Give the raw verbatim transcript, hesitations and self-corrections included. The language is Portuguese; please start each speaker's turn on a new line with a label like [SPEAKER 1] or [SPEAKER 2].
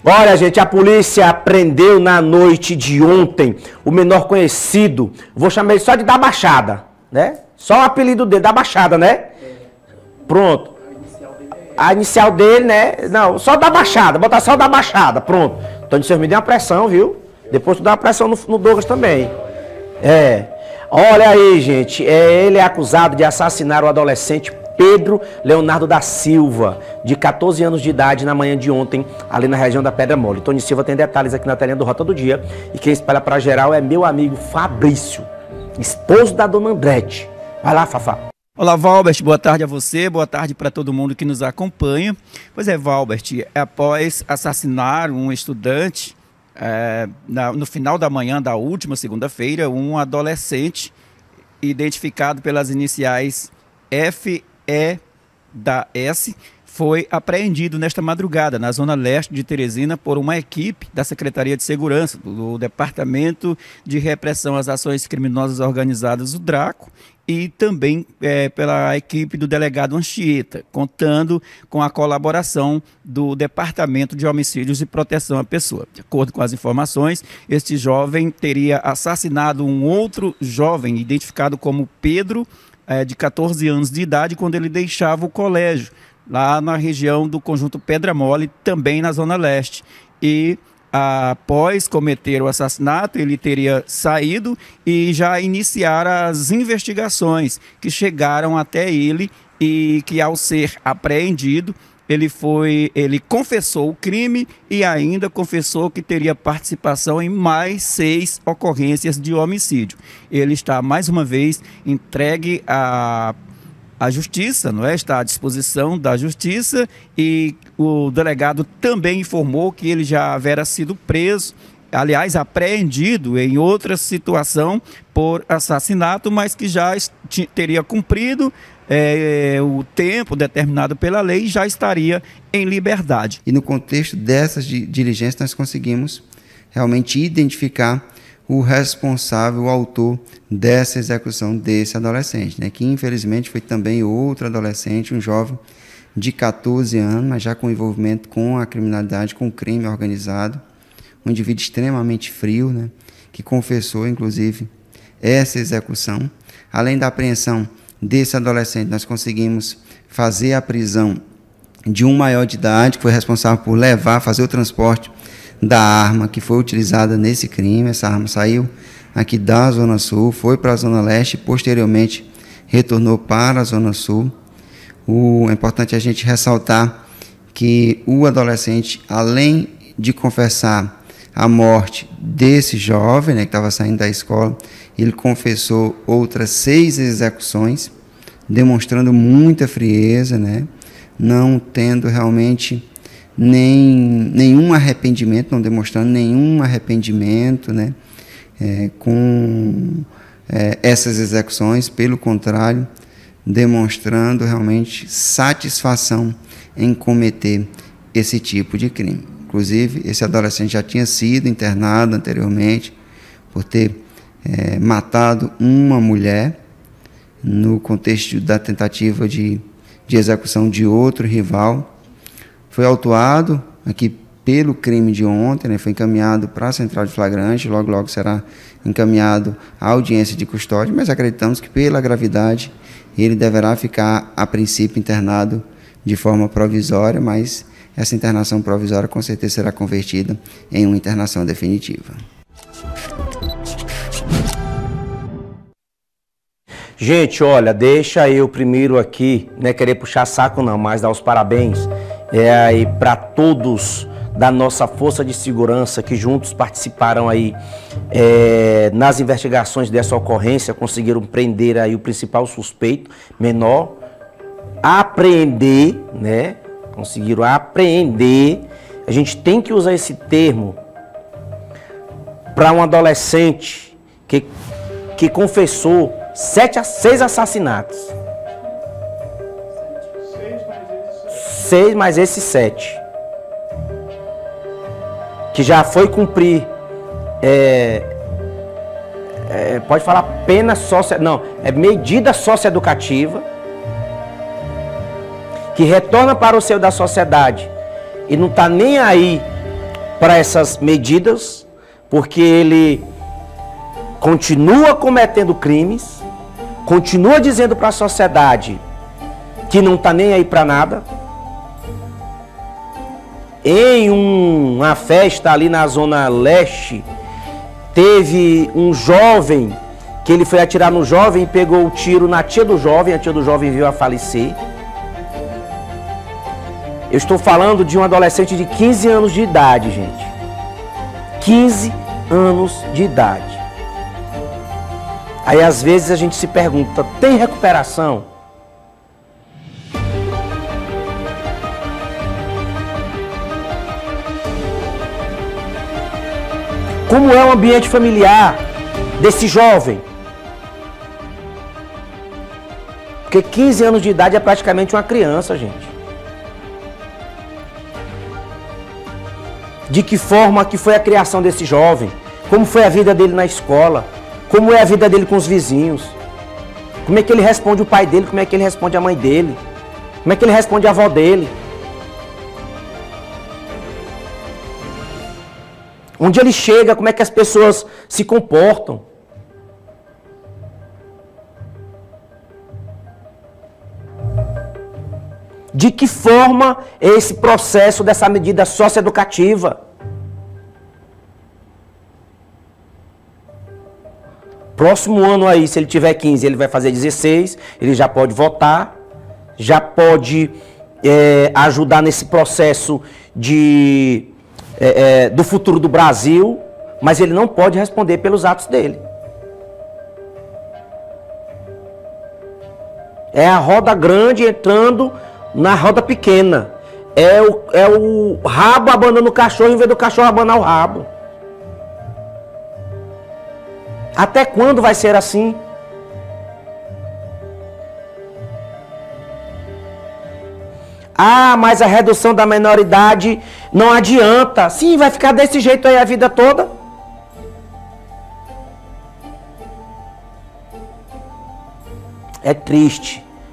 [SPEAKER 1] Olha, gente, a polícia prendeu na noite de ontem o menor conhecido, vou chamar ele só de da Baixada, né? Só o apelido dele, da Baixada, né? Pronto. A inicial dele, né? Não, só da Baixada, botar só da Baixada, pronto. Então, senhor, me deu uma pressão, viu? Depois tu dá uma pressão no, no Douglas também. É. Olha aí, gente, é, ele é acusado de assassinar o adolescente Pedro Leonardo da Silva, de quatorze anos de idade, na manhã de ontem, ali na região da Pedra Mole. Tony Silva tem detalhes aqui na telinha do Rota do Dia, e quem espalha para geral é meu amigo Fabrício, esposo da dona Andrete. Vai lá, Fafá.
[SPEAKER 2] Olá, Valbert, boa tarde a você, boa tarde para todo mundo que nos acompanha. Pois é, Valbert, após assassinar um estudante, é, na, no final da manhã da última segunda-feira, um adolescente identificado pelas iniciais F E da S foi apreendido nesta madrugada na zona leste de Teresina por uma equipe da Secretaria de Segurança, do Departamento de Repressão às Ações Criminosas Organizadas, o DRACO, e também é, pela equipe do delegado Anchieta, contando com a colaboração do Departamento de Homicídios e Proteção à Pessoa. De acordo com as informações, este jovem teria assassinado um outro jovem, identificado como Pedro, é, de quatorze anos de idade, quando ele deixava o colégio, lá na região do Conjunto Pedra Mole, também na Zona Leste. E após cometer o assassinato, ele teria saído e já iniciar as investigações que chegaram até ele, e que, ao ser apreendido, ele foi, ele confessou o crime e ainda confessou que teria participação em mais seis ocorrências de homicídio. Ele está mais uma vez entregue à A justiça, não é? Está à disposição da justiça, e o delegado também informou que ele já havia sido preso, aliás, apreendido em outra situação por assassinato, mas que já teria cumprido é, o tempo determinado pela lei e já estaria em liberdade.
[SPEAKER 3] E no contexto dessas diligências nós conseguimos realmente identificar o responsável, o autor dessa execução desse adolescente, né? Que infelizmente foi também outro adolescente, um jovem de quatorze anos, mas já com envolvimento com a criminalidade, com o crime organizado, um indivíduo extremamente frio, né? Que confessou, inclusive, essa execução. Além da apreensão desse adolescente, nós conseguimos fazer a prisão de um maior de idade, que foi responsável por levar, fazer o transporte da arma que foi utilizada nesse crime. Essa arma saiu aqui da Zona Sul, foi para a Zona Leste e posteriormente retornou para a Zona Sul. O, é importante a gente ressaltar que o adolescente, além de confessar a morte desse jovem, né, que estava saindo da escola, ele confessou outras seis execuções, demonstrando muita frieza, né, não tendo realmente nem nenhum arrependimento, não demonstrando nenhum arrependimento, né, é, com é, essas execuções, pelo contrário, demonstrando realmente satisfação em cometer esse tipo de crime. Inclusive, esse adolescente já tinha sido internado anteriormente por ter é, matado uma mulher no contexto da tentativa de, de execução de outro rival. Foi autuado aqui pelo crime de ontem, né, foi encaminhado para a central de flagrante, logo logo será encaminhado à audiência de custódia, mas acreditamos que pela gravidade ele deverá ficar a princípio internado de forma provisória, mas essa internação provisória com certeza será convertida em uma internação definitiva.
[SPEAKER 1] Gente, olha, deixa eu primeiro aqui, não é querer puxar saco não, mas dar os parabéns é, aí para todos da nossa força de segurança que juntos participaram aí é, nas investigações dessa ocorrência, conseguiram prender aí o principal suspeito, menor, apreender, né? Conseguiram apreender. A gente tem que usar esse termo para um adolescente que, que confessou sete a seis assassinatos. Seis mais esses sete. Que já foi cumprir, é, é, pode falar pena sócio, não, é medida socioeducativa, que retorna para o seio da sociedade e não está nem aí para essas medidas, porque ele continua cometendo crimes, continua dizendo para a sociedade que não está nem aí para nada. Em um, uma festa ali na Zona Leste, teve um jovem que ele foi atirar no jovem e pegou o tiro na tia do jovem, a tia do jovem veio a falecer. Eu estou falando de um adolescente de quinze anos de idade, gente. quinze anos de idade. Aí às vezes a gente se pergunta, tem recuperação? Como é o ambiente familiar desse jovem? Porque quinze anos de idade é praticamente uma criança, gente. De que forma que foi a criação desse jovem? Como foi a vida dele na escola? Como é a vida dele com os vizinhos? Como é que ele responde o pai dele? Como é que ele responde a mãe dele? Como é que ele responde a avó dele? Onde ele chega, como é que as pessoas se comportam? De que forma é esse processo dessa medida socioeducativa? Próximo ano aí, se ele tiver quinze, ele vai fazer dezesseis, ele já pode votar, já pode é, ajudar nesse processo de, é, é, do futuro do Brasil, mas ele não pode responder pelos atos dele. É a roda grande entrando na roda pequena. É o, é o rabo abanando o cachorro em vez do cachorro abanar o rabo. Até quando vai ser assim? Ah, mas a redução da menoridade não adianta. Sim, vai ficar desse jeito aí a vida toda. É triste